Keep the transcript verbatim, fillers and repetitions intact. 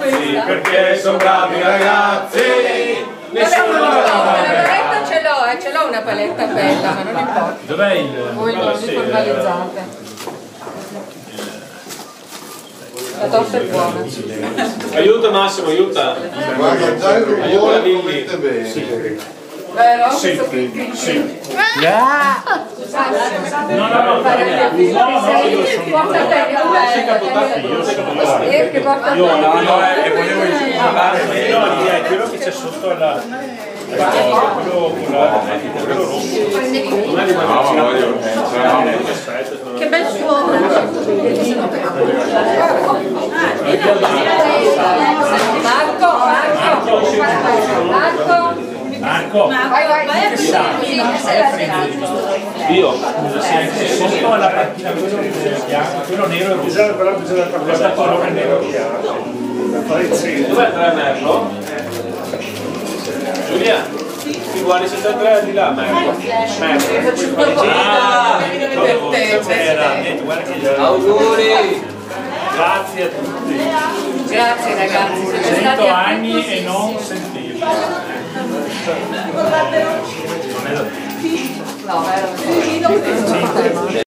Sì, perché sono bravi ragazzi. Nessuno la paletta ce l'ho, eh, ce l'ho una paletta bella, ma non importa. Dov'è il... Voi non vi formalizzate. La torta è buona. Aiuta Massimo, aiuta. Guarda, già il rumore lo Lilly. mette bene. Vero? Sì, sì. No, no, no, porta bene, Io sono io. che porta Io bene. no, no, e volevo insinuare è quello che c'è sotto alla... quello quello rosso. Che bel suono! Marco, Marco, Marco, Marco, vai, vai, vai a Io. sotto alla partita quello bianco, quello nero e rosso. Però bisogna parlare del colore nero chiaro. Dov'è il tre Merlo? Giulia? Ti guardi se c'è il tre di là, Merlo. Auguri! Grazie a tutti. Grazie ragazzi, siete stati cento anni e non sentirli. No, veramente.